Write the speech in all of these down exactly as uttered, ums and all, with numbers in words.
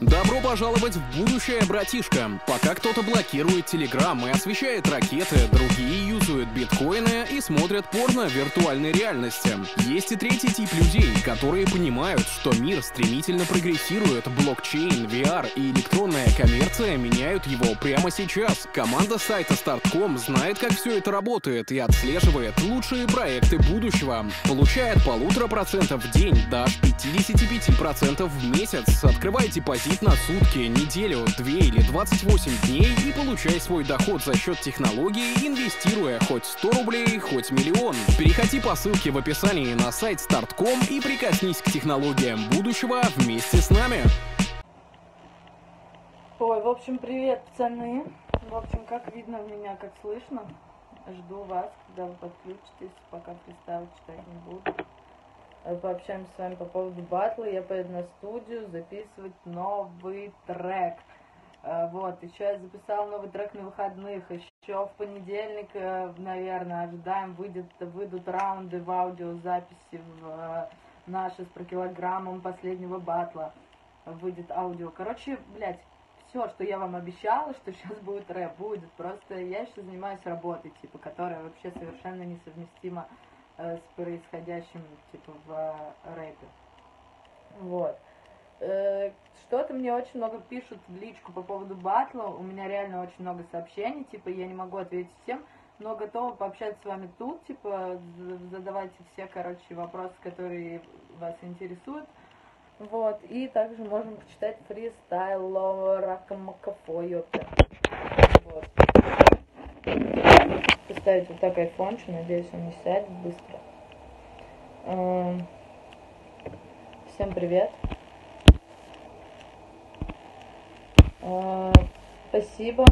Добро пожаловать в будущее, братишка. Пока кто-то блокирует Телеграм и освещает ракеты, другие юзают биткоины и смотрят порно в виртуальной реальности. Есть и третий тип людей, которые понимают, что мир стремительно прогрессирует, блокчейн, ви ар и электронная коммерция меняют его прямо сейчас. Команда сайта старт точка ком знает, как все это работает и отслеживает лучшие проекты будущего. Получая от полутора процентов в день до пятидесяти пяти процентов в месяц. Открывай депозит на сутки, неделю, две или двадцать восемь дней и получай свой доход за счет технологий, инвестируя хоть сто рублей, хоть миллион. Переходи по ссылке в описании на сайт старт точка ком и прикоснись к технологиям будущего вместе с нами. Ой, в общем, привет, пацаны. В общем, как видно меня, как слышно. Жду вас, когда вы подключитесь, пока фристайл читать не буду. Пообщаемся с вами по поводу батла. Я поеду на студию записывать новый трек. Вот, еще я записал новый трек на выходных. Еще в понедельник, наверное, ожидаем, выйдет, выйдут раунды в аудиозаписи в наши с прокилограммом последнего батла. Выйдет аудио. Короче, блядь, все, что я вам обещала, что сейчас будет рэп, будет. Просто я еще занимаюсь работой, типа, которая вообще совершенно несовместима с происходящим, типа, в рэпе. Вот. Что-то мне очень много пишут в личку по поводу батла. У меня реально очень много сообщений, типа, я не могу ответить всем, но готова пообщаться с вами тут, типа, задавайте все, короче, вопросы, которые вас интересуют. Вот, и также можем почитать фристайл Ловера Макафойота. Вот. Поставить вот так айфончик, надеюсь, он не сядет быстро. Всем привет. Спасибо.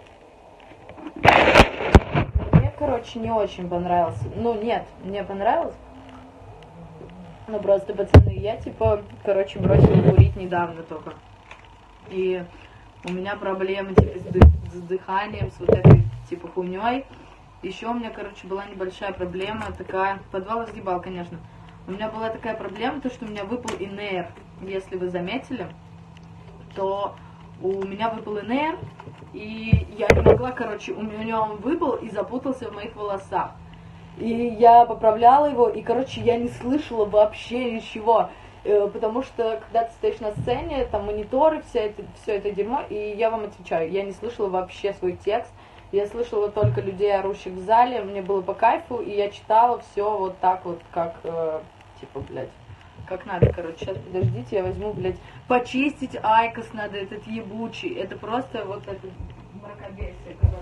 Мне, короче, не очень понравился. Ну, нет, мне понравилось. Ну, просто, пацаны, я, типа, короче, бросила курить недавно только. И у меня проблемы, типа, с, дых с дыханием, с вот этой, типа, хуйней. Еще у меня, короче, была небольшая проблема такая. Подвал разгибал, конечно. У меня была такая проблема, то, что у меня выпал инейр. Если вы заметили, то у меня выпал инейр. И я не могла, короче, у меня он выпал и запутался в моих волосах. И я поправляла его, и, короче, я не слышала вообще ничего, потому что, когда ты стоишь на сцене, там мониторы, все это, все это дерьмо, и я вам отвечаю, я не слышала вообще свой текст, я слышала только людей, орущих в зале, мне было по кайфу, и я читала все вот так вот, как, э, типа, блядь, как надо, короче, сейчас, подождите, я возьму, блядь, почистить айкос надо, этот ебучий, это просто вот это мракобесие, короче.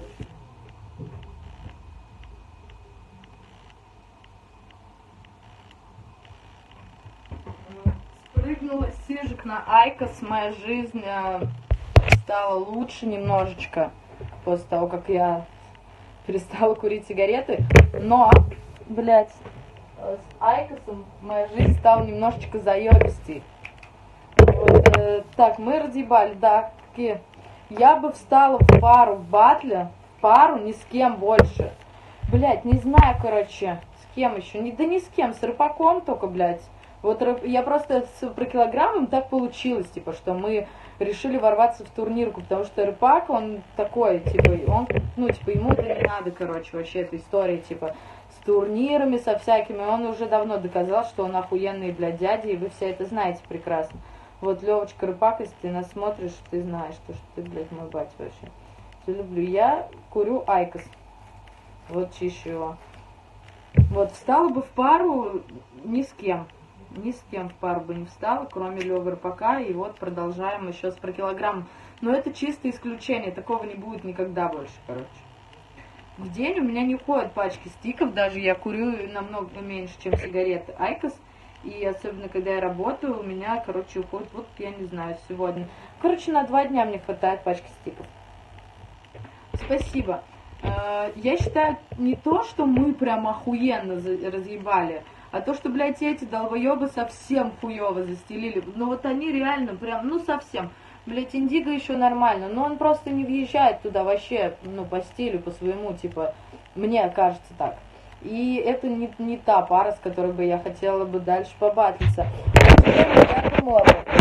Прыгнула сижик на айкос, моя жизнь э, стала лучше немножечко после того, как я перестала курить сигареты, но, блядь, с айкосом моя жизнь стала немножечко заебистей. Вот, э, так, мы разъебали, да, какие? Я бы встала в пару в батле, в пару ни с кем больше. Блядь, не знаю, короче, с кем еще, не, да ни с кем, с рыбаком только, блядь. Вот я просто с прокилограммом так получилось, типа, что мы решили ворваться в турнирку, потому что рыбак, он такой, типа, он, ну, типа, ему это не надо, короче, вообще этой истории, типа, с турнирами, со всякими, он уже давно доказал, что он охуенный, блядь, дядя, и вы все это знаете прекрасно. Вот, Левочка, рыбак, если ты нас смотришь, ты знаешь, что, что ты, блядь, мой батя вообще. Тебя люблю. Я курю айкос. Вот чищу его. Вот, встала бы в пару ни с кем. Ни с кем в пару бы не встала, кроме Лёвы Рыбака, и вот продолжаем еще с прокилограммом. Но это чисто исключение, такого не будет никогда больше, короче. В день у меня не уходят пачки стиков, даже я курю намного меньше, чем сигареты айкос, и особенно когда я работаю, у меня, короче, уходит, вот, я не знаю, сегодня. Короче, на два дня мне хватает пачки стиков. Спасибо. Я считаю, не то, что мы прям охуенно разъебали, а то, что, блядь, эти долбоебы совсем хуёво застелили. Ну вот они реально прям, ну совсем. Блядь, Индиго еще нормально, но он просто не въезжает туда вообще, ну, по стилю, по своему, типа, мне кажется так. И это не, не та пара, с которой бы я хотела бы дальше побатлиться. Я думала бы,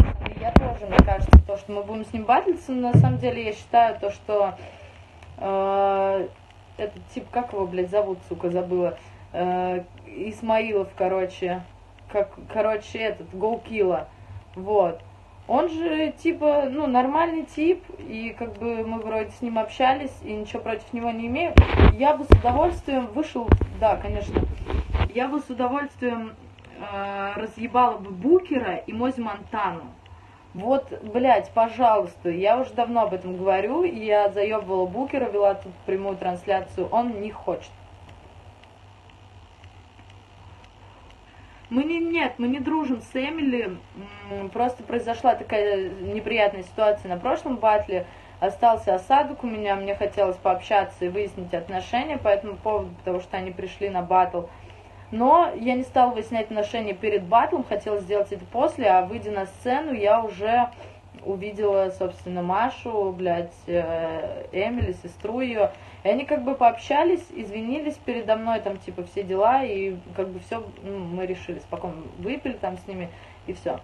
я тоже, мне кажется, то, что мы будем с ним батлиться, но на самом деле я считаю то, что э, этот тип, как его, блядь, зовут, сука, забыла, э, Исмаилов, короче, как, короче, этот, Гоукила, вот. Он же, типа, ну, нормальный тип, и как бы мы вроде с ним общались, и ничего против него не имею. Я бы с удовольствием вышел, да, конечно, я бы с удовольствием э, разъебала бы Букера и Мози Монтану. Вот, блядь, пожалуйста, я уже давно об этом говорю, и я заебывала Букера, вела тут прямую трансляцию, он не хочет. Мы не, нет, мы не дружим с Эмили, просто произошла такая неприятная ситуация на прошлом батле, остался осадок у меня, мне хотелось пообщаться и выяснить отношения по этому поводу, потому что они пришли на батл. Но я не стала выяснять отношения перед батлом, хотела сделать это после, а выйдя на сцену, я уже увидела, собственно, Машу, блядь, Эмили, сестру ее. И они как бы пообщались, извинились передо мной, там, типа, все дела, и как бы все, ну, мы решили, спокойно выпили там с ними, и все.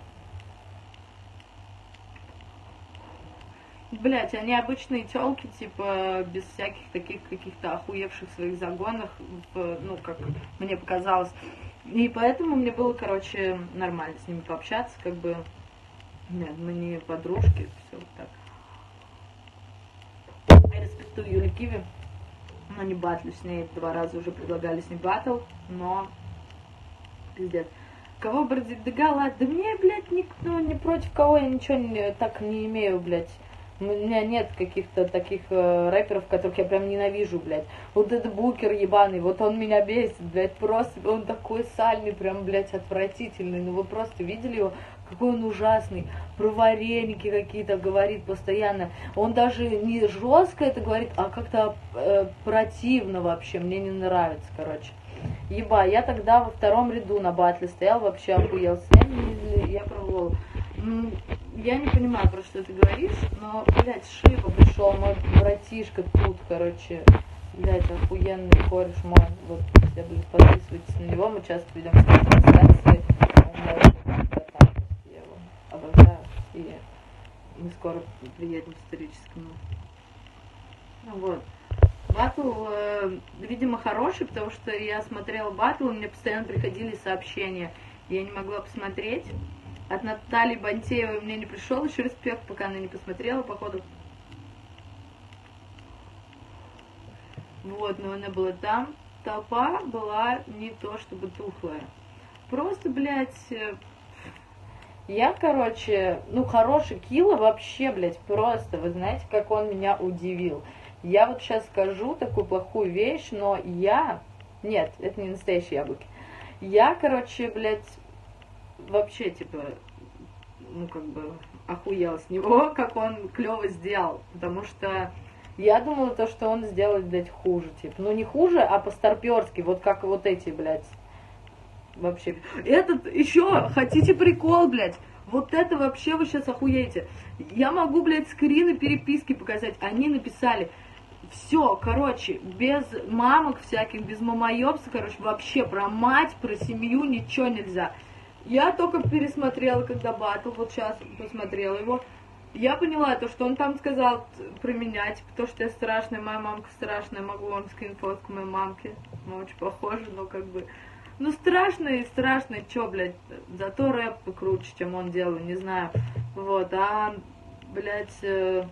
Блять, они обычные тёлки, типа, без всяких таких каких-то охуевших своих загонах, в, ну, как мне показалось. И поэтому мне было, короче, нормально с ними пообщаться, как бы, нет, мы не подружки, все вот так. Я респектую Юли Киви, но не батлю с ней, два раза уже предлагали с ней батл, но, пиздец. Кого продвигала? Да мне, блядь, никто, ни против кого я ничего не, так не имею, блядь. У меня нет каких-то таких э, рэперов, которых я прям ненавижу, блядь. Вот этот Букер ебаный, вот он меня бесит, блядь, просто, он такой сальный, прям, блядь, отвратительный. Ну вы просто видели его, какой он ужасный, про вареники какие-то говорит постоянно. Он даже не жестко это говорит, а как-то э, противно вообще, мне не нравится, короче. Еба, я тогда во втором ряду на батле стоял, вообще охуел с ним, я пробовала. Я не понимаю, про что ты говоришь, но, блядь, Шиба пришел, мой братишка тут, короче, блядь, охуенный кореш мой, вот, все, блядь, подписывайтесь на него, мы часто ведем трансляции, я его обожаю, и мы скоро приедем в историческому. Вот. Батл, э, видимо, хороший, потому что я смотрела батл, и мне постоянно приходили сообщения, я не могла посмотреть. От Натальи Бантеевой мне не пришел еще респект, пока она не посмотрела, походу. Вот, но она была там. Толпа была не то чтобы тухлая. Просто, блядь, я, короче, ну, хороший Килла вообще, блядь, просто, вы знаете, как он меня удивил. Я вот сейчас скажу такую плохую вещь, но я... Нет, это не настоящие яблоки. Я, короче, блядь, вообще, типа, ну, как бы, охуела с него, как он клево сделал, потому что я думала то, что он сделает, блядь, хуже, типа, ну, не хуже, а по-старперски, вот как вот эти, блядь, вообще. Этот, еще, хотите прикол, блядь, вот это вообще вы сейчас охуеете. Я могу, блядь, скрины переписки показать, они написали... Все, короче, без мамок всяких, без мамоебства, короче, вообще про мать, про семью ничего нельзя. Я только пересмотрела, когда батл, вот сейчас посмотрела его. Я поняла то, что он там сказал про меня, типа, то, что я страшная, моя мамка страшная, могу вам скинуть фотку моей мамки. Мы очень похожи, но как бы... Ну, страшно и страшно, чё, блядь, зато рэп покруче, чем он делал, не знаю. Вот, а, блядь... Э...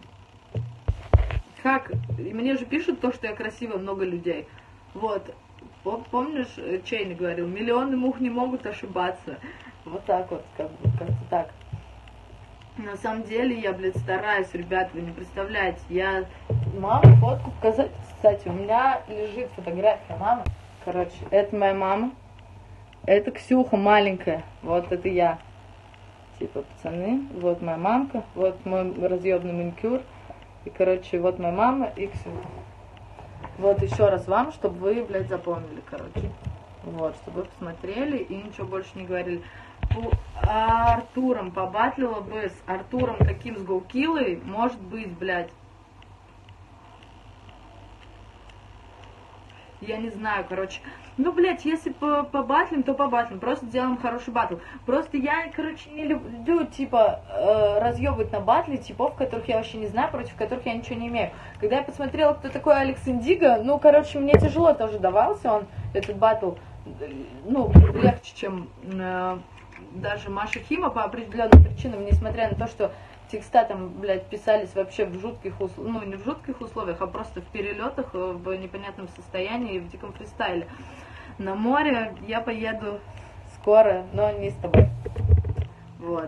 Как? Мне же пишут то, что я красивая, много людей. Вот. Помнишь, Чейни говорил, миллионы мух не могут ошибаться. Вот так вот, как бы, как-то так. На самом деле я, блядь, стараюсь, ребят, вы не представляете. Я маму фотку показать. Кстати, у меня лежит фотография мамы. Короче, это моя мама. Это Ксюха маленькая. Вот это я. Типа, пацаны, вот моя мамка. Вот мой разъебный маникюр. И, короче, вот моя мама и Ксюха. Вот еще раз вам, чтобы вы, блядь, запомнили, короче. Вот, чтобы вы посмотрели и ничего больше не говорили. По Артуром побатлила бы с Артуром каким с Гоукилой, может быть, блядь. Я не знаю, короче. Ну, блядь, если по, по батлим, то по батлим. Просто делаем хороший батл. Просто я, короче, не люблю, типа, э, разъебывать на батле типов, которых я вообще не знаю, против которых я ничего не имею. Когда я посмотрела, кто такой Алекс Индиго, ну, короче, мне тяжело тоже давался он, этот батл, ну, легче, чем э, даже Маша Хима по определенным причинам, несмотря на то, что текста там, блядь, писались вообще в жутких условиях, ну, не в жутких условиях, а просто в перелетах, в непонятном состоянии, в диком фристайле. На море я поеду скоро, но не с тобой. Вот.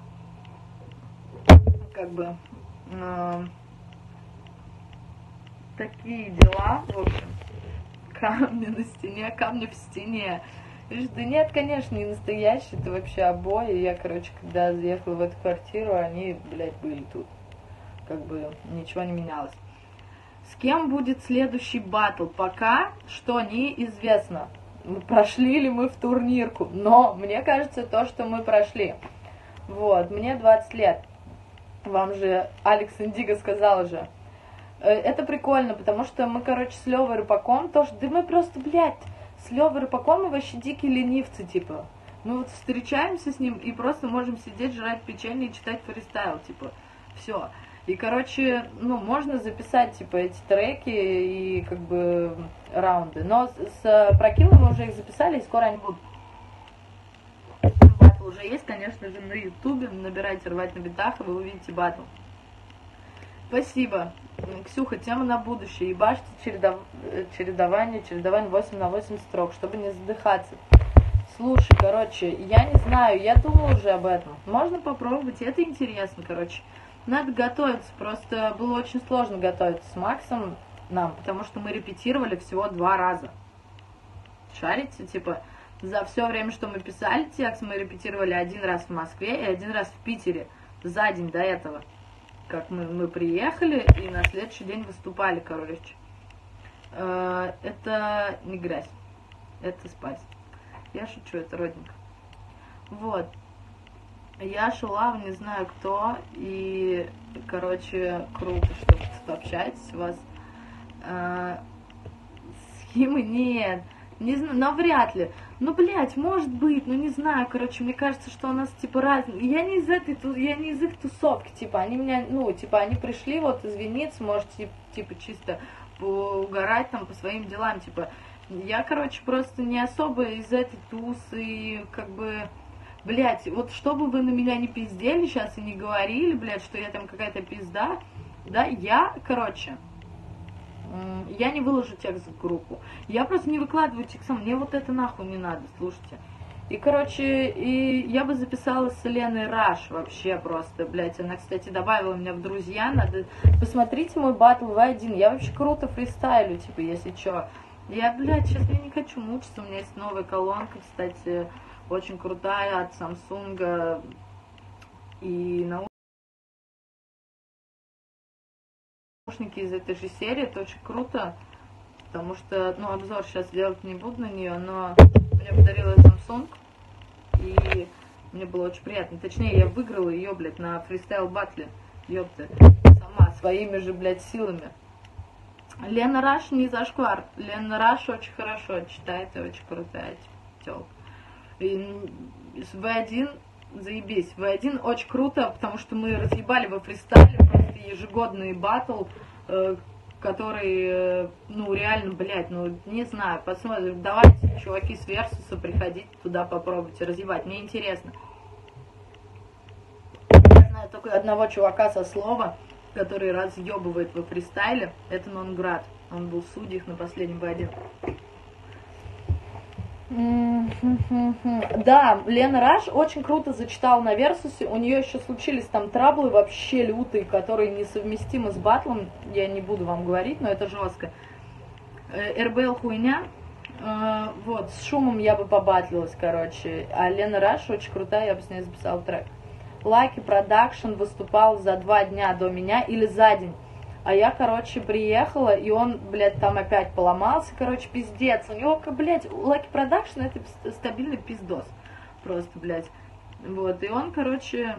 Как бы э, такие дела, в общем. Камни на стене, камни в стене. Видишь, да нет, конечно, не настоящие, это вообще обои. Я, короче, когда заехала в эту квартиру, они, блядь, были тут. Как бы ничего не менялось. С кем будет следующий батл? Пока что неизвестно. Прошли ли мы в турнирку. Но мне кажется, то, что мы прошли. Вот, мне двадцать лет. Вам же Алекс Индиго сказал же. Это прикольно, потому что мы, короче, с Левой Рыбаком тоже... Да мы просто, блядь, с Левой Рыбаком мы вообще дикие ленивцы, типа. Мы вот встречаемся с ним и просто можем сидеть, жрать печенье и читать фристайл, типа. Все. И, короче, ну, можно записать, типа, эти треки и, как бы, раунды. Но с, с Прокилом мы уже их записали, и скоро они будут. Батл уже есть, конечно же, на ютубе. Набирайте «Рвать на битах», и вы увидите батл. Спасибо. Ксюха, тема на будущее. Ебашьте чередов... чередование, чередование восемь на восемь строк, чтобы не задыхаться. Слушай, короче, я не знаю, я думала уже об этом. Можно попробовать, это интересно, короче. Надо готовиться, просто было очень сложно готовиться с Максом нам, потому что мы репетировали всего два раза. Шарите, типа, за все время, что мы писали текст, мы репетировали один раз в Москве и один раз в Питере за день до этого. Как мы, мы приехали и на следующий день выступали, короче. Э, это не грязь, это спать. Я шучу, это родненько. Вот. Я шла, не знаю кто, и, короче, круто, что вы тут общаетесь, у вас э, схемы нет, не знаю, навряд ли. Ну, блядь, может быть, ну, не знаю, короче, мне кажется, что у нас, типа, разные. Я не из этой, я не из их тусовки, типа, они меня, ну, типа, они пришли вот извиниться, может, типа, типа чисто угорать там по своим делам, типа. Я, короче, просто не особо из этой тусы, и, как бы... Блять, вот чтобы вы на меня не пиздели сейчас и не говорили, блядь, что я там какая-то пизда, да, я, короче, я не выложу текст в группу. Я просто не выкладываю текста, мне вот это нахуй не надо, слушайте. И, короче, и я бы записала с Леной Раш вообще просто, блядь. Она, кстати, добавила меня в друзья, надо... Посмотрите мой батл ви один, я вообще круто фристайлю, типа, если чё. Я, блядь, сейчас я не хочу мучиться, у меня есть новая колонка, кстати... Очень крутая, от Samsung, и наушники из этой же серии, это очень круто, потому что, ну, обзор сейчас делать не буду на нее, но мне подарила Samsung, и мне было очень приятно, точнее, я выиграла ее, блядь, на фристайл батле, ёпта, сама, своими же, блядь, силами. Лена Раш не зашквар, Лена Раш очень хорошо читает и очень крутая тёлка. ви один, заебись, ви один очень круто, потому что мы разъебали во фристайле просто ежегодный батл, э, который, э, ну, реально, блядь, ну, не знаю, посмотрим, давайте, чуваки с Версуса, приходите туда, попробуйте разъебать, мне интересно. Я знаю только одного чувака со слова, который разъебывает во фристайле, это Нонград, он был в судьях на последнем ви один. Да, Лена Раш очень круто зачитала на Версусе, у нее еще случились там траблы вообще лютые, которые несовместимы с батлом, я не буду вам говорить, но это жестко. эр бэ эл хуйня, вот, с шумом я бы побатлилась, короче, а Лена Раш очень крутая, я бы с ней записала трек. Лаки Продакшн выступал за два дня до меня или за день. А я, короче, приехала, и он, блядь, там опять поломался, короче, пиздец. У него, блядь, Lucky Production это стабильный пиздос. Просто, блядь. Вот, и он, короче,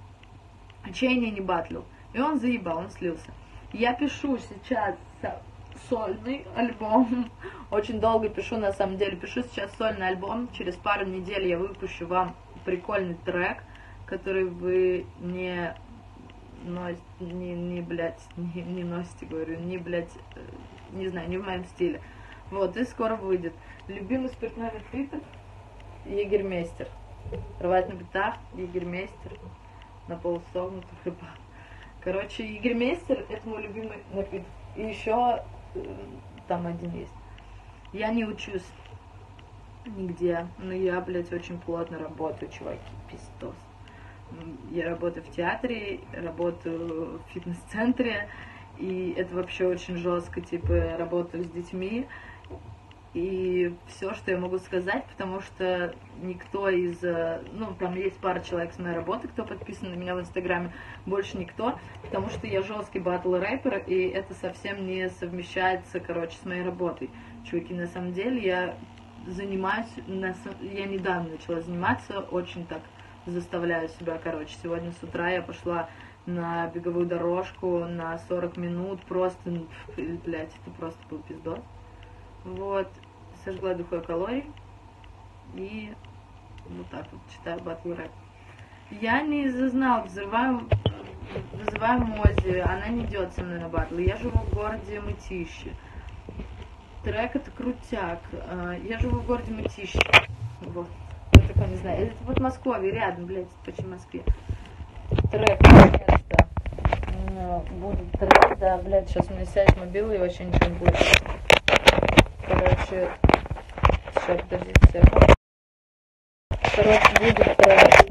чайня не батлил. И он заебал, он слился. Я пишу сейчас сольный альбом. Очень долго пишу, на самом деле. Пишу сейчас сольный альбом. Через пару недель я выпущу вам прикольный трек, который вы не носите, не, не, блядь, не, не носите, говорю, не, блядь, не знаю, не в моем стиле. Вот, и скоро выйдет. Любимый спиртной напиток Егермейстер. Рвать на битах, Егермейстер, на полусогнутых рыбах. Короче, Егермейстер — это мой любимый напиток. И еще там один есть. Я не учусь нигде, но я, блядь, очень плотно работаю, чуваки, пиздос. Я работаю в театре, работаю в фитнес-центре, и это вообще очень жестко, типа, работаю с детьми. И все, что я могу сказать, потому что никто из... Ну, там есть пара человек с моей работы, кто подписан на меня в Инстаграме, больше никто, потому что я жесткий батл-рэпер, и это совсем не совмещается, короче, с моей работой. Чуваки, на самом деле, я занимаюсь... Я недавно начала заниматься, очень так заставляю себя, короче. Сегодня с утра я пошла на беговую дорожку на сорок минут, просто... Блядь, это просто был пиздос. Вот, сожгла духой калорий и вот так вот читаю батл рэп. Я не зазнал, вызываю, вызываю Мози, она не идет со мной на батл. Я живу в городе Мытищи. Трек — это крутяк. Я живу в городе Мытищи. Вот, я такой не знаю. Это вот Москве, рядом, блядь, это почти в Москве. Трек, наконец-то. Будет трек, да, блядь, сейчас у меня сядет мобила и вообще ничего не будет. Короче, сейчас, подождите секунду. Короче, будет трек.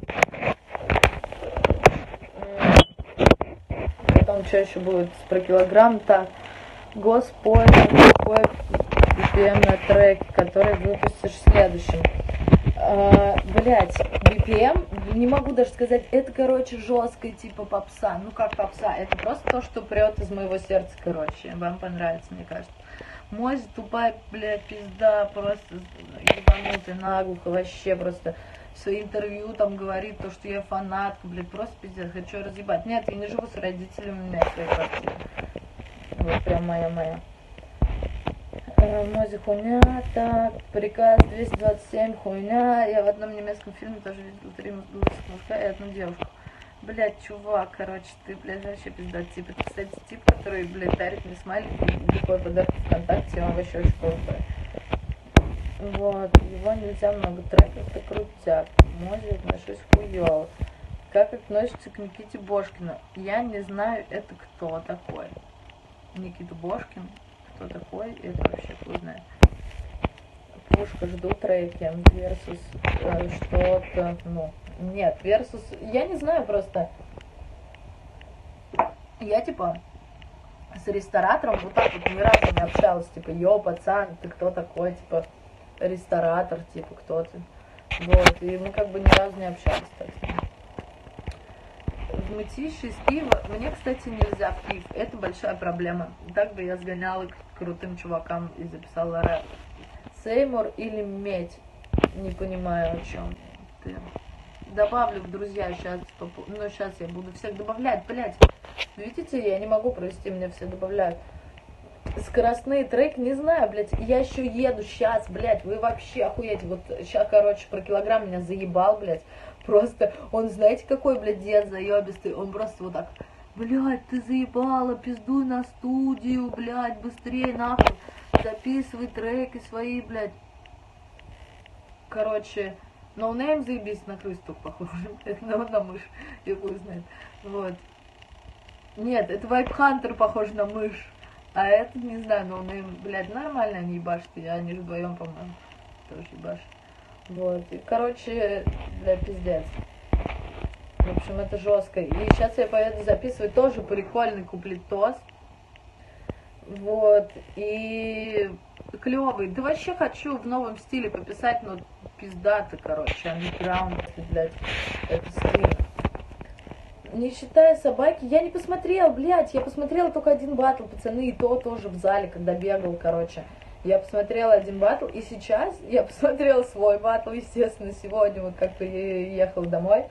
Потом что еще будет про килограмм. Так, Господь, какой би пи эм на треке, который выпустишь следующим. А, блять, би пи эм, не могу даже сказать, это, короче, жесткая типа попса. Ну как попса, это просто то, что прет из моего сердца, короче. Вам понравится, мне кажется. Мой тупая, блядь, пизда, просто ебанутый, наглухо, вообще просто в свои интервью там говорит то, что я фанатка, блядь, просто пиздец, хочу разъебать. Нет, я не живу с родителями, у меня своя квартира. Вот прям моя-моя. Мози хуйня, так, приказ двести двадцать семь, хуйня. Я в одном немецком фильме тоже видел три мускулистых мужика и одну девушку. Блядь, чувак, короче, ты, блядь, вообще пизда тип. Это, кстати, тип, который, блядь, дарит мне смайлик и такой подарок ВКонтакте, он вообще очень крутой. Вот, его нельзя много треков, это крутяк. Мози отношусь хуёво. Как относишься к Никите Бошкину? Я не знаю, это кто такой. Никита Бошкин, кто такой, это вообще кто знает. Пушка, жду треки, versus э, что-то, ну, нет, versus, я не знаю просто. Я, типа, с ресторатором вот так вот ни разу не общалась, типа, йо, пацан, ты кто такой, типа, ресторатор, типа, кто ты, вот, и мы как бы ни разу не общались, так сказать. В Мытищи из Киева, мне, кстати, нельзя в Киев, это большая проблема, так бы я сгоняла к крутым чувакам и записала рэп. Сеймур или Медь, не понимаю, о чем ты. Добавлю в друзья сейчас, ну, сейчас я буду всех добавлять, блять. Видите, я не могу провести, меня все добавляют. Скоростные треки, не знаю, блядь, я еще еду сейчас, блядь, вы вообще охуете. Вот сейчас, короче, про килограмм меня заебал, блядь. Просто, он, знаете, какой, блядь, дед заебистый, он просто вот так, блядь, ты заебала, пиздуй на студию, блядь, быстрее, нахуй, записывай треки свои, блядь. Короче, ноунейм заебись, на крысу только похож, на, на мышь, я хуй знает, вот. Нет, это Вайпхантер похож на мышь. А этот, не знаю, но он им, блядь, нормально они ебашат, и они же вдвоем, по-моему, тоже ебашат. Вот, и, короче, бля, пиздец. В общем, это жестко. И сейчас я поеду записывать тоже прикольный куплетос. Вот, и клевый. Да вообще хочу в новом стиле пописать, но пиздато, короче, андеграунд, блядь, это стиль. Не считая собаки, я не посмотрела, блядь, я посмотрела только один батл, пацаны, и то тоже в зале, когда бегал, короче. Я посмотрела один батл, и сейчас я посмотрела свой батл, естественно, сегодня, вот как приехала домой.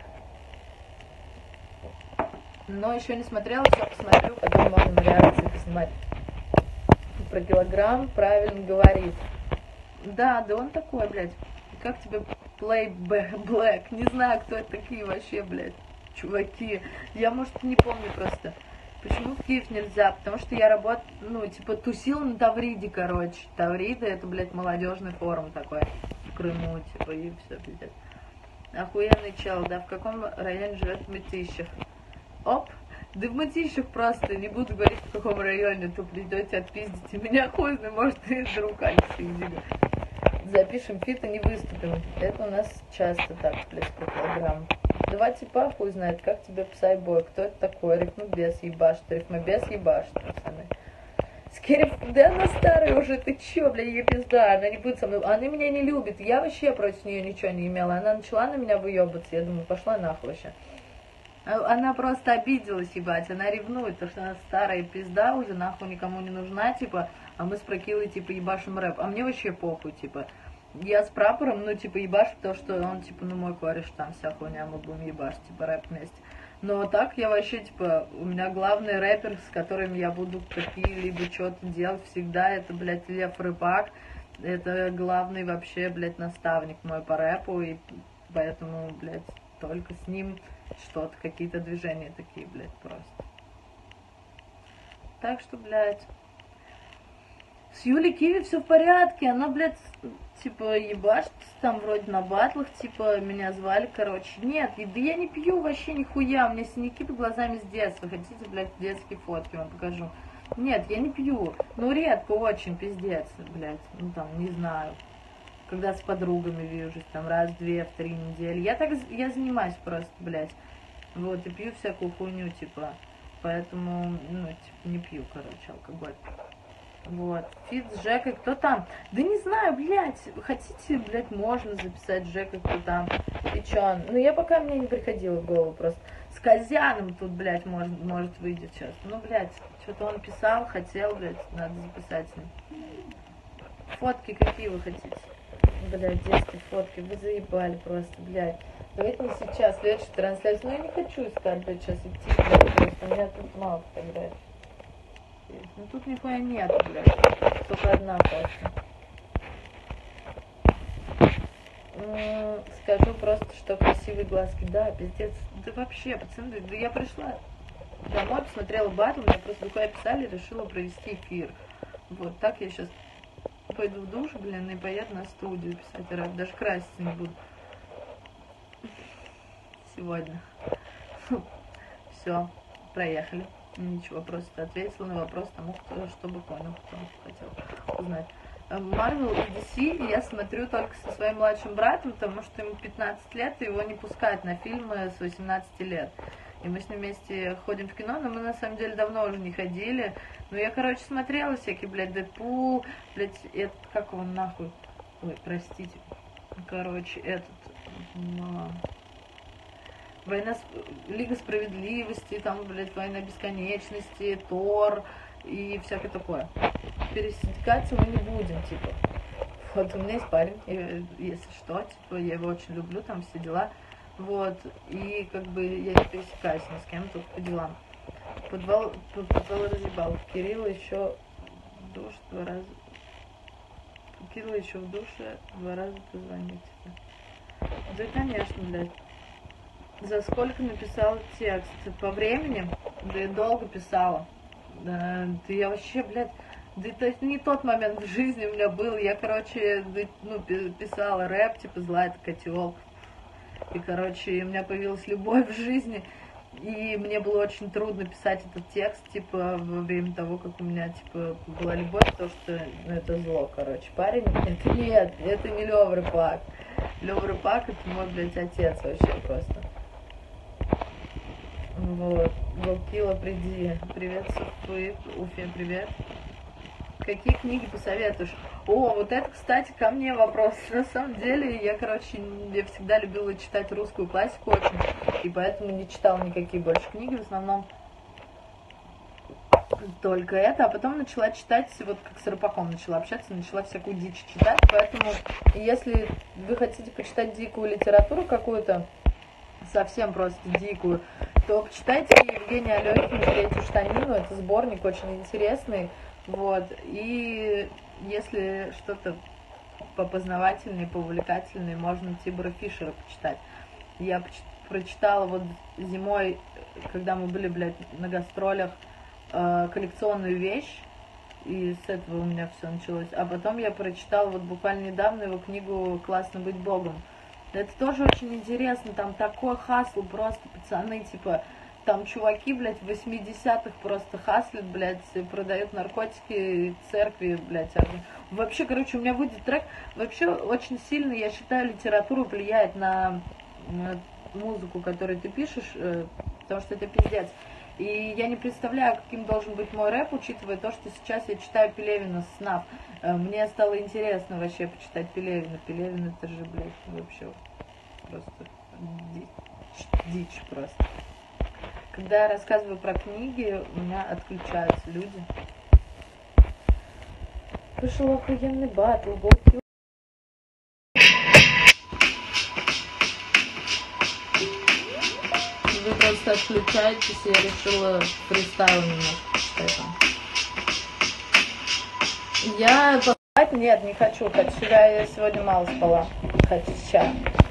Но еще не смотрела, все посмотрю, потом можно реакции поснимать. Про килограмм правильно говорит. Да, да он такой, блядь. Как тебе Playback Black? Не знаю, кто это такие вообще, блядь, чуваки. Я, может, не помню просто. Почему в Киев нельзя? Потому что я работаю, ну, типа, тусил на Тавриде, короче. Таврида — это, блядь, молодежный форум такой в Крыму, типа, и все, пиздец. Охуенный чел, да, в каком районе живет в Мытищах? Оп, да в Мытищах просто, не буду говорить, в каком районе, то придете отпиздите меня, хуй знает, может, и друг Алексей Дига. Запишем фит и не выступим. Это у нас часто так, блядь, по килограмму. Два типа, хуй знает, как тебе псайбой, кто это такой, рифмобес ебашит, рифмобес ебашит, пацаны. Скериф, да она старая уже, ты чё, бля, ей пизда, она не будет со мной, она меня не любит, я вообще против нее ничего не имела, она начала на меня выебаться, я думаю, пошла нахуй вообще. Она просто обиделась, ебать, она ревнует, потому что она старая пизда уже, нахуй никому не нужна, типа, а мы с Прокилой, типа, ебашим рэп, а мне вообще похуй, типа. Я с прапором, ну, типа, ебашь, потому что он, типа, ну, мой кореш, там вся хуйня, мы будем ебашь, типа, рэп вместе. Но так я вообще, типа, у меня главный рэпер, с которым я буду какие-либо что-то делать всегда, это, блядь, Лев Рыбак. Это главный вообще, блядь, наставник мой по рэпу, и поэтому, блядь, только с ним что-то, какие-то движения такие, блядь, просто. Так что, блядь, с Юлей Киви все в порядке, она, блядь, типа, ебашит там вроде на батлах, типа, меня звали, короче. Нет, да я не пью вообще нихуя, у меня синяки под глазами с детства. Хотите, блядь, детские фотки вам покажу? Нет, я не пью. Ну, редко очень, пиздец, блядь. Ну, там, не знаю. Когда с подругами вижусь, там, раз, две, в три недели. Я так, я занимаюсь просто, блядь. Вот, и пью всякую хуйню, типа. Поэтому, ну, типа, не пью, короче, алкоголь. Вот, фит с Жекой, кто там? Да не знаю, блядь, хотите, блядь, можно записать Жека, кто там. И чё? Ну, я пока мне не приходила в голову просто. С Козяном тут, блядь, может, может выйдет сейчас. Ну, блядь, что-то он писал, хотел, блядь, надо записать. Фотки какие вы хотите? Блядь, детские фотки, вы заебали просто, блядь. Давайте не сейчас, следующая трансляция. Ну, я не хочу искать, блядь, сейчас идти, блядь, просто у меня тут мало фотографий. Ну тут нихуя нет, блядь. Только одна фотка. Скажу просто, что красивые глазки. Да, пиздец. Да вообще, пацаны, да я пришла домой, посмотрела батл, мне просто такое писали, решила провести эфир. Вот так я сейчас пойду в душ, блин, и поеду на студию писать рэп. Даже краситься не буду. Сегодня. Все, проехали. Ничего, просто ответила на вопрос тому, кто, чтобы понял, кто хотел узнать. Марвел и ди си я смотрю только со своим младшим братом, потому что ему пятнадцать лет, и его не пускают на фильмы с восемнадцати лет. И мы с ним вместе ходим в кино, но мы на самом деле давно уже не ходили. Но я, короче, смотрела всякие, блядь, Дэдпул, блядь, этот, как его нахуй, ой, простите, короче, этот, но... Война, Лига Справедливости, там, блядь, Война Бесконечности, Тор и всякое такое. Пересекаться мы не будем, типа. Вот у меня есть парень, и, если что, типа, я его очень люблю, там все дела. Вот, и как бы я не пересекаюсь ни с кем, только по делам. Подвал, подвал разъебал. Кирилл еще в душ два раза. Кирилл еще в душе два раза позвонит. Типа. Да, конечно, блядь. За сколько написала текст? По времени? Да я долго писала. Да, да я вообще, блядь, да это не тот момент в жизни у меня был. Я, короче, ну, писала рэп, типа, злая это котел. И, короче, у меня появилась любовь в жизни. И мне было очень трудно писать этот текст, типа, во время того, как у меня, типа, была любовь, потому что, ну, это зло, короче. Парень, это нет, это не Лёва Рыбак. Лёва Рыбак — это мой, блядь, отец вообще просто. Вот, Волкила, приди. Привет, Софы, Уфе, привет. Какие книги посоветуешь? О, вот это, кстати, ко мне вопрос. На самом деле, я, короче, я всегда любила читать русскую классику очень, и поэтому не читала никакие больше книги, в основном только это, а потом начала читать, вот как с Рыбаком начала общаться, начала всякую дичь читать, поэтому, если вы хотите почитать дикую литературу какую-то, совсем просто дикую, то почитайте Евгения Алехина «Третью штанину». Это сборник очень интересный. Вот, и если что-то попознавательнее, поувлекательнее, можно Тибора Фишера почитать. Я прочитала вот зимой, когда мы были, блядь, на гастролях, э, коллекционную вещь, и с этого у меня все началось. А потом я прочитала вот буквально недавно его книгу «Классно быть Богом». Это тоже очень интересно, там такой хасл, просто пацаны, типа, там чуваки, блядь, в восьмидесятых просто хаслят, блядь, продают наркотики в церкви, блядь. Вообще, короче, у меня выйдет трек. Вообще, очень сильно, я считаю, литература влияет на, на музыку, которую ты пишешь, потому что это пиздец. И я не представляю, каким должен быть мой рэп, учитывая то, что сейчас я читаю Пелевина «Снав». Мне стало интересно вообще почитать Пелевина. Пелевин это же, блядь, вообще просто дичь, дичь просто. Когда я рассказываю про книги, у меня отключаются люди. Пришел охуенный батл, волки. Вы просто отключаетесь, и я решила фристайл немножко читать там. Я поспать? Нет, не хочу. Хочу себя, я сегодня мало спала. Хочу чай.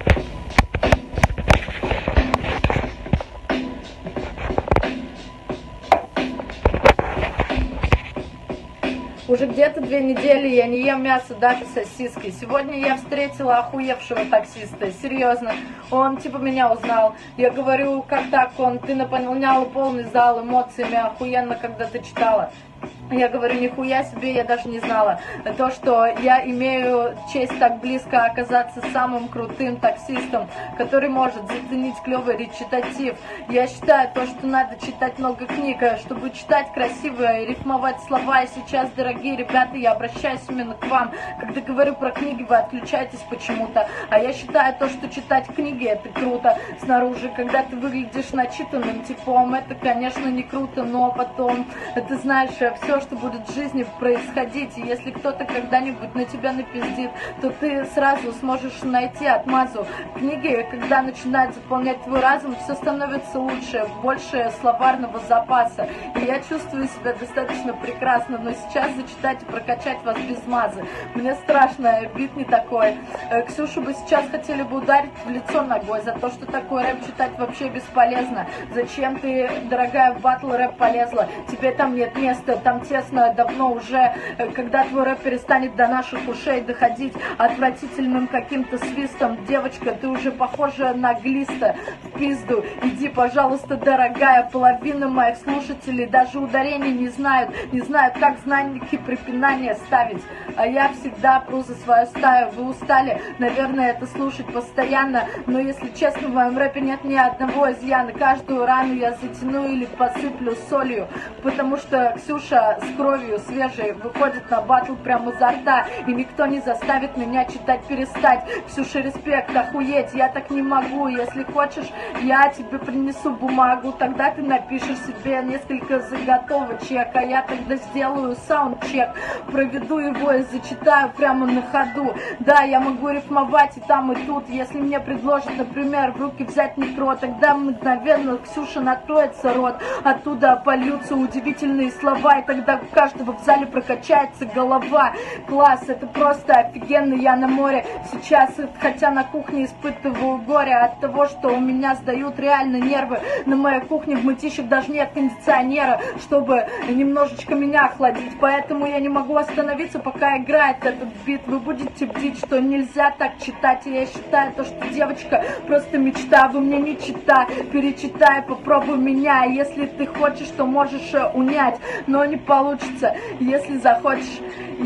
Уже где-то две недели я не ем мясо, даже сосиски. Сегодня я встретила охуевшего таксиста. Серьезно, он типа меня узнал. Я говорю, как так он? Ты наполняла полный зал эмоциями, охуенно, когда ты читала. Я говорю, нихуя себе, я даже не знала. То, что я имею честь так близко оказаться самым крутым таксистом, который может заценить клевый речитатив. Я считаю то, что надо читать много книг, чтобы читать красиво и рифмовать слова. И сейчас, дорогие ребята, я обращаюсь именно к вам. Когда говорю про книги, вы отключаетесь почему-то. А я считаю то, что читать книги это круто. Снаружи, когда ты выглядишь начитанным типом, это, конечно, не круто, но потом, ты знаешь, все, что будет в жизни происходить, и если кто-то когда-нибудь на тебя напиздит, то ты сразу сможешь найти отмазу. Книги, когда начинают заполнять твой разум, все становится лучше, больше словарного запаса. И я чувствую себя достаточно прекрасно, но сейчас зачитать и прокачать вас без мазы. Мне страшно, бит не такой. Ксюшу бы сейчас хотели бы ударить в лицо ногой за то, что такой рэп читать вообще бесполезно. Зачем ты, дорогая, в батл рэп полезла? Тебе там нет места, там тесно давно уже. Когда твой рэп перестанет до наших ушей доходить отвратительным каким-то свистом, девочка, ты уже похожа на глиста в пизду. Иди, пожалуйста, дорогая. Половина моих слушателей даже ударений не знают, не знают, как знаки препинания ставить. А я всегда пру за свою стаю. Вы устали, наверное, это слушать постоянно, но если честно, в моем рэпе нет ни одного изъяна. Каждую рану я затяну или посыплю солью, потому что Ксюша с кровью свежей выходит на батл прямо изо рта, и никто не заставит меня читать перестать. Ксюша, респект, охуеть, я так не могу. Если хочешь, я тебе принесу бумагу, тогда ты напишешь себе несколько заготовочек, а я тогда сделаю саундчек, проведу его и зачитаю прямо на ходу. Да, я могу рифмовать и там, и тут. Если мне предложат, например, в руки взять метро, тогда мгновенно Ксюша накроется рот, оттуда польются удивительные слова, и тогда у каждого в зале прокачается голова. Класс, это просто офигенно, я на море сейчас, хотя на кухне испытываю горе от того, что у меня сдают реально нервы. На моей кухне в мытищах даже нет кондиционера, чтобы немножечко меня охладить, поэтому я не могу остановиться, пока играет этот бит. Вы будете бдить, что нельзя так читать, и я считаю то, что девочка просто мечта, вы мне не чита, перечитай, попробуй меня, если ты хочешь, то можешь унять, но не получится, если захочешь.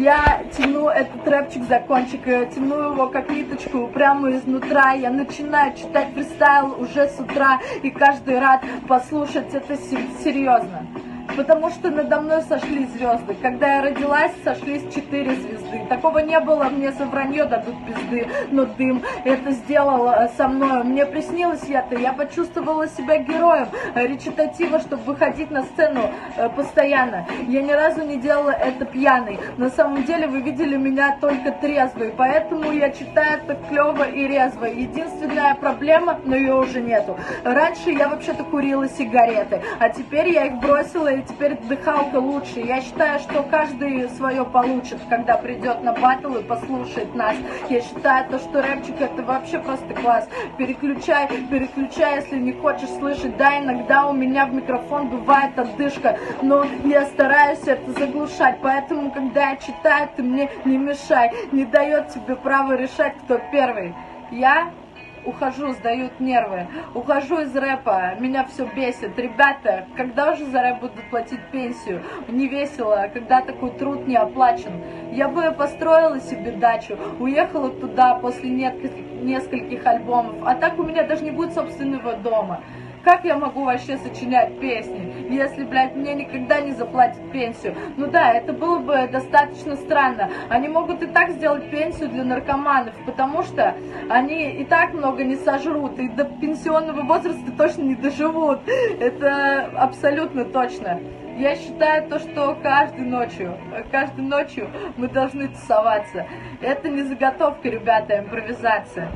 Я тяну этот рэпчик за кончик, тяну его как ниточку прямо изнутра. Я начинаю читать фристайл уже с утра, и каждый рад послушать это серьезно. Потому что надо мной сошлись звезды. Когда я родилась, сошлись четыре звезды. Такого не было, мне за вранье дадут пизды. Но дым это сделал со мной. Мне приснилось это, я почувствовала себя героем речитатива, чтобы выходить на сцену постоянно. Я ни разу не делала это пьяной. На самом деле вы видели меня только трезвой. Поэтому я читаю это клево и резво. Единственная проблема, но ее уже нету. Раньше я вообще-то курила сигареты, а теперь я их бросила, и теперь дыхалка лучше. Я считаю, что каждый свое получит, когда придет на батл и послушает нас. Я считаю, то, что рэпчик это вообще просто класс. Переключай, переключай, если не хочешь слышать. Да, иногда у меня в микрофон бывает отдышка, но я стараюсь это заглушать. Поэтому, когда я читаю, ты мне не мешай. Не дает тебе право решать, кто первый. Я ухожу, сдают нервы. Ухожу из рэпа, меня все бесит. Ребята, когда уже за рэп будут платить пенсию? Не весело, когда такой труд не оплачен. Я бы построила себе дачу, уехала туда после нескольких альбомов. А так у меня даже не будет собственного дома. Как я могу вообще сочинять песни, если, блядь, мне никогда не заплатят пенсию? Ну да, это было бы достаточно странно. Они могут и так сделать пенсию для наркоманов, потому что они и так много не сожрут, и до пенсионного возраста точно не доживут. Это абсолютно точно. Я считаю то, что каждой ночью, каждой ночью мы должны тусоваться. Это не заготовка, ребята, импровизация.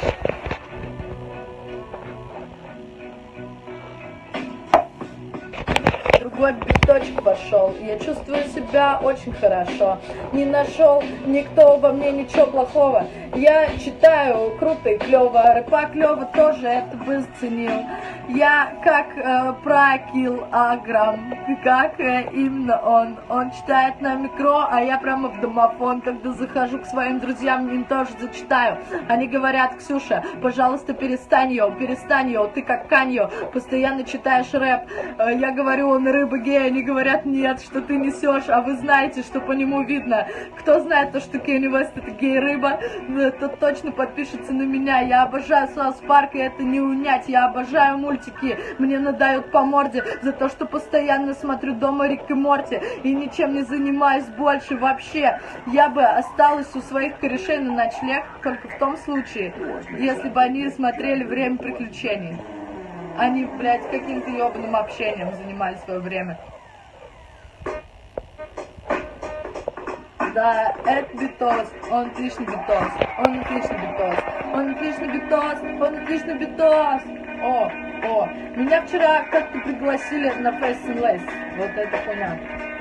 Другой биточек пошел, я чувствую себя очень хорошо. Не нашел никто во мне ничего плохого. Я читаю круто и клево, рэпа клево тоже, это бы заценил. Я как э, про килограмм, как э, именно он. Он читает на микро, а я прямо в домофон. Когда захожу к своим друзьям, им тоже зачитаю. Они говорят: Ксюша, пожалуйста, перестань ее, перестань ее, ты как Каньо, постоянно читаешь рэп. Э, я говорю, он рыба гей, они говорят: нет, что ты несешь, а вы знаете, что по нему видно. Кто знает то, что Кенни Вест это гей-рыба, тот точно подпишется на меня. Я обожаю Саус Парк, и это не унять. Я обожаю мультики. Мне надают по морде за то, что постоянно смотрю дома Рик и Морти и ничем не занимаюсь больше вообще. Я бы осталась у своих корешей на ночлег только в том случае, если бы они смотрели «Время приключений». Они, блядь, каким-то ебаным общением занимали свое время. Да, это битос, он отличный битос, он отличный битос, он отличный битос, он отличный битос. О, о, меня вчера как-то пригласили на Face and Lace, вот это хуйня.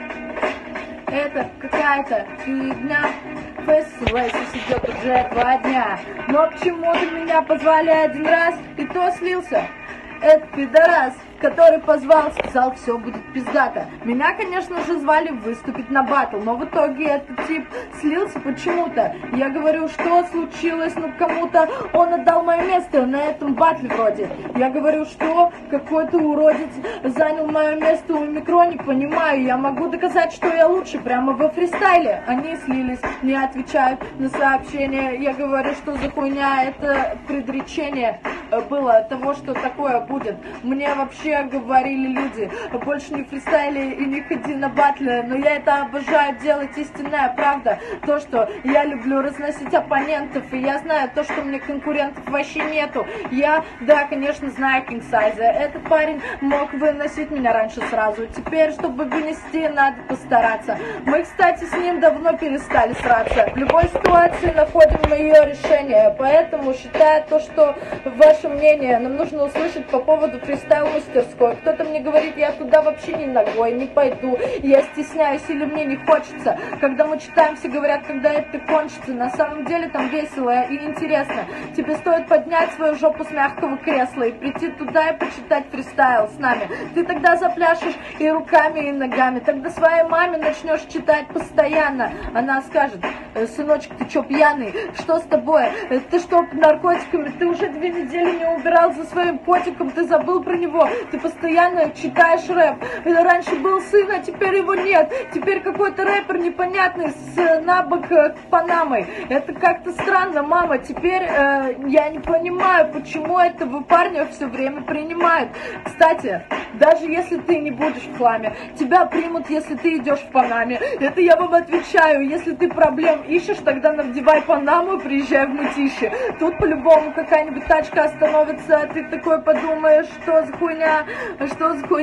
Это какая-то фигня, Face and Lace идет уже два дня, но почему-то меня позвали один раз, и то слился. Это пидорас, который позвал, сказал, все будет пиздато. Меня, конечно же, звали выступить на батл, но в итоге этот тип слился почему-то. Я говорю, что случилось, ну кому-то он отдал мое место на этом батле вроде. Я говорю, что какой-то уродец занял мое место у микро, не понимаю. Я могу доказать, что я лучше прямо во фристайле. Они слились, не отвечают на сообщения. Я говорю, что за хуйня, это предречение было того, что такое будет. Мне вообще говорили люди: больше не фристайли и не ходи на батлы. Но я это обожаю делать, истинная правда. То, что я люблю разносить оппонентов, и я знаю то, что мне конкурентов вообще нету. Я, да, конечно, знаю Кингсайза. Этот парень мог выносить меня раньше сразу. Теперь, чтобы вынести, надо постараться. Мы, кстати, с ним давно перестали сраться. В любой ситуации находим ее решение. Поэтому считаю то, что ваше мнение нам нужно услышать по поводу фристайл-мастерской. Кто-то мне говорит, я туда вообще ни ногой не пойду, я стесняюсь или мне не хочется. Когда мы читаем, все говорят, когда это кончится. На самом деле там весело и интересно. Тебе стоит поднять свою жопу с мягкого кресла и прийти туда и почитать фристайл с нами. Ты тогда запляшешь и руками, и ногами. Тогда своей маме начнешь читать постоянно. Она скажет: сыночек, ты чё пьяный? Что с тобой? Ты что, под наркотиками? Ты уже две недели не убирал за своим котиком, ты забыл про него, ты постоянно читаешь рэп. Раньше был сын, а теперь его нет. Теперь какой-то рэпер непонятный с набок Панамой. Это как-то странно, мама. Теперь э, я не понимаю, почему этого парня все время принимают. Кстати, даже если ты не будешь в хламе, тебя примут, если ты идешь в Панаме. Это я вам отвечаю. Если ты проблем ищешь, тогда надевай Панаму и приезжай в Мытищи. Тут по-любому какая-нибудь тачка остановится, а ты такой подумаешь, что за хуйня, что за хуйня.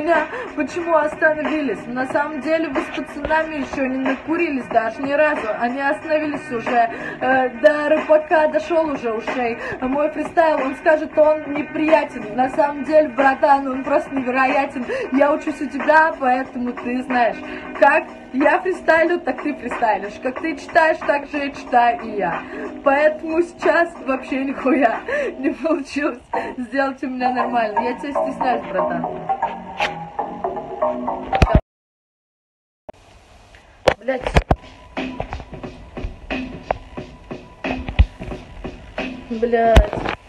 меня почему остановились? На самом деле вы с пацанами еще не накурились даже ни разу. Они остановились уже, э, до рыбака дошел уже ушей. Мой фристайл, он скажет, он неприятен. На самом деле, братан, он просто невероятен. Я учусь у тебя, поэтому ты знаешь, как я фристайлю, так ты фристайлишь. Как ты читаешь, так же и читаю и я. Поэтому сейчас вообще нихуя не получилось сделать у меня нормально. Я тебя стесняюсь, братан. Блять. Блять.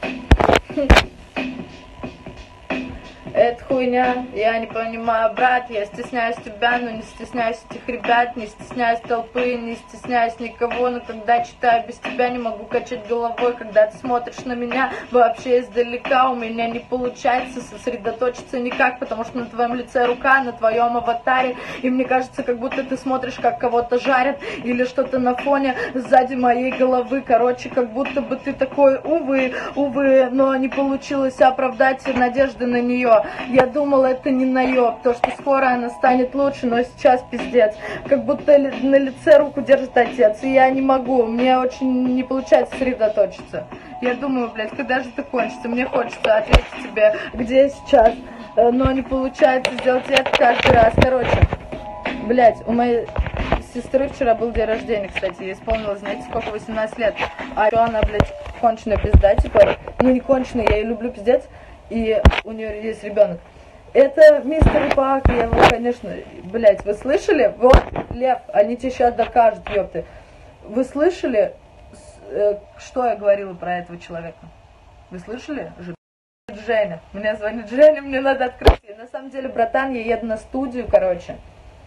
Это хуйня, я не понимаю, брат, я стесняюсь тебя, но не стесняюсь этих ребят, не стесняюсь толпы, не стесняюсь никого, но когда читаю без тебя, не могу качать головой, когда ты смотришь на меня, вообще издалека у меня не получается сосредоточиться никак, потому что на твоем лице рука, на твоем аватаре, и мне кажется, как будто ты смотришь, как кого-то жарят, или что-то на фоне сзади моей головы, короче, как будто бы ты такой, увы, увы, но не получилось оправдать надежды на нее. Я думала, это не наеб, то, что скоро она станет лучше, но сейчас пиздец. Как будто на лице руку держит отец, и я не могу, мне очень не получается сосредоточиться. Я думаю, блядь, когда же это кончится? Мне хочется ответить тебе, где я сейчас, но не получается сделать это каждый раз. Короче, блядь, у моей сестры вчера был день рождения, кстати, ей исполнилось, знаете, сколько, восемнадцать лет. А она, блядь, конченая пизда, типа, ну не конченая, я ее люблю, пиздец. И у нее есть ребенок. Это мистер Пак, я его, конечно, блять, вы слышали? Вот, Лев, они тебе сейчас докажут, ёпты. Вы слышали, что я говорила про этого человека? Вы слышали? Женя. Мне звонит Женя, мне надо открыть. И на самом деле, братан, я еду на студию, короче.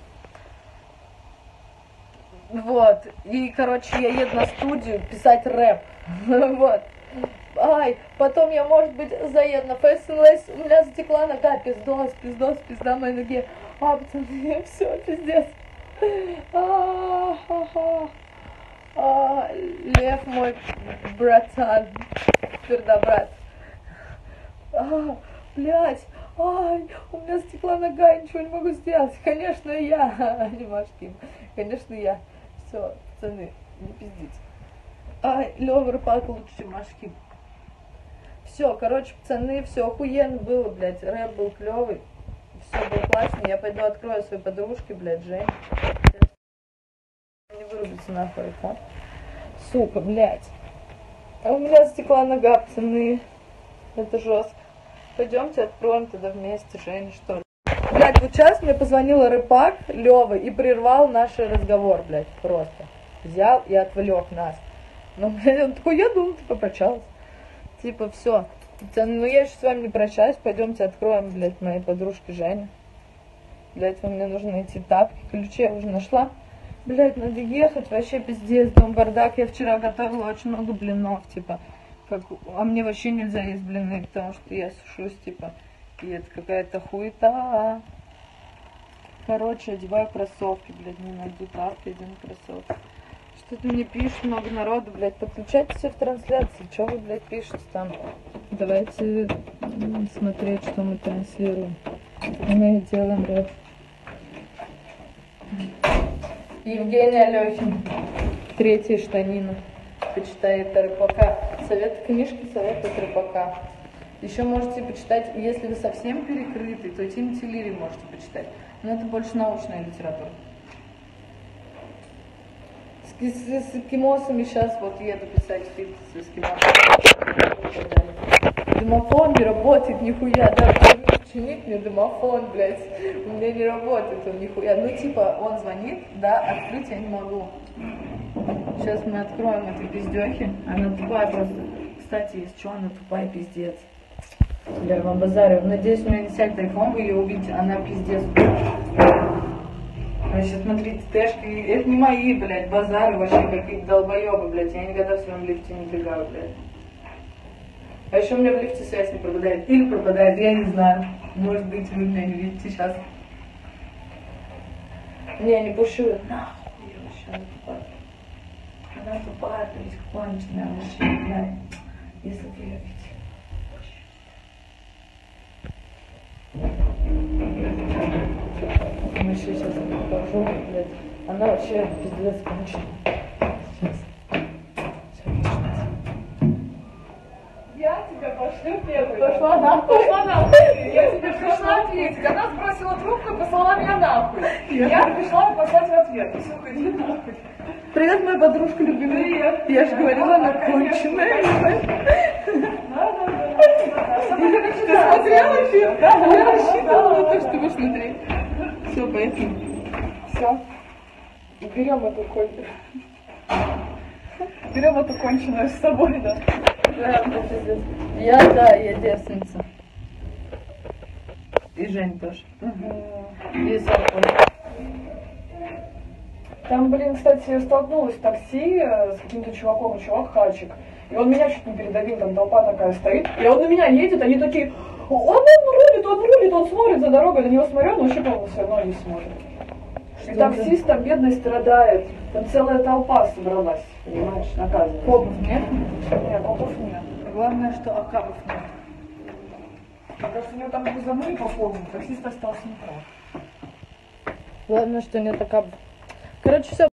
Вот. И, короче, я еду на студию писать рэп. Вот. Ай, потом я, может быть, заеду на фэйс-эн-лэйс, у меня затекла нога, пиздос, пиздос, пизда моей ноге. А, пацаны, все, пиздец. А, а, а, а, Лев мой братан, перда брат. А, блядь, ай, у меня затекла нога, я ничего не могу сделать. Конечно, я, а не Машкин, конечно, я. Все, пацаны, не пиздите. Ай, Лёва Рыбак лучше, чем Машкин. Все, короче, пацаны, все охуенно было, блядь, рэп был клевый, все было классно, я пойду открою своей подружке, блядь, Жень. Не вырубится нахуй айфон. Сука, блядь. А у меня затекла нога, пацаны. Это жестко. Пойдемте откроем тогда вместе, Жень, что ли. Блядь, вот сейчас мне позвонила Рыбак, Лёва, и прервал наш разговор, блядь, просто. Взял и отвлек нас. Ну, блядь, он такой, я думал, ты попрощалась. Типа, все. Ну, я еще с вами не прощаюсь. Пойдемте откроем, блядь, моей подружке Жене. Для этого мне нужно найти тапки. Ключи я уже нашла. Блядь, надо ехать. Вообще пиздец, дом бардак. Я вчера готовила очень много блинов, типа. Как... А мне вообще нельзя есть блины, потому что я сушусь, типа. И это какая-то хуета. Короче, одеваю кроссовки, блядь, не найду тапки, иду на кроссовки. Что-то мне пишет много народу, блядь, подключайтесь в трансляции, что вы, блядь, пишете там? Давайте смотреть, что мы транслируем. Мы делаем рэп. Евгений Алёхин, третья штанина. Почитает Рыбака. Совет книжки, совет от Рыбака. Еще можете почитать, если вы совсем перекрыты, то Тимоти Лири можете почитать. Но это больше научная литература. С, с, с эскимосами сейчас вот еду писать фит с эскимосами. Домофон не работает, нихуя, да, чинит мне домофон, блядь, у меня не работает он нихуя. Ну типа он звонит, да, открыть я не могу. Сейчас мы откроем этой пиздехи, она тупая просто. Кстати, если что, она тупая пиздец. Я вам базарю, надеюсь, у меня не сядет айфон, вы ее увидите, она пиздец. Вообще, смотрите, тэшки, это не мои, блядь, базары вообще какие-то долбоебы, блядь, я никогда в своем лифте не бегаю, блядь. А еще у меня в лифте связь не пропадает, или пропадает, я не знаю, может быть, вы меня не видите сейчас. Не, не пушу, нахуй, вообще, она тупая. Она тупая, то есть конченая вообще, блядь, если бы ее видели. вам еще сейчас покажу, блядь. Она вообще пиздец кончена. Сейчас. Сейчас начнется. Я тебя пошлю первой. Пошла нахуй. Пошла нахуй. Я тебе пришла ответить. Она сбросила трубку и послала меня нахуй. Я пришла послать в ответ. Сука, иди нахуй. Привет, моя подружка любимая. Привет. Я же говорила, она конченая. Ты смотрела фильм? Я рассчитывала на то, чтобы смотреть. Все, поехали. Все. Берем эту конченую. Берем эту конченую с собой, да. Да, пиздец. Я, да, я девственница. И Жень тоже. И Саркон. Там, блин, кстати, столкнулась в такси с каким-то чуваком, чувак Хачик. И он меня чуть не передавил, там толпа такая стоит. И он на меня едет, они такие, он, он рулит, он рулит, он смотрит за дорогой, на него смотрю, но вообще, по-моему, все равно не смотрит. И таксист там бедный страдает. Там целая толпа собралась, понимаешь, наказывает. Копов нет? Нет, копов нет. Главное, что Акабов нет. Мне кажется, у него там грузанули по полному, таксист остался неправ. Главное, что нет Акабов. Короче, все.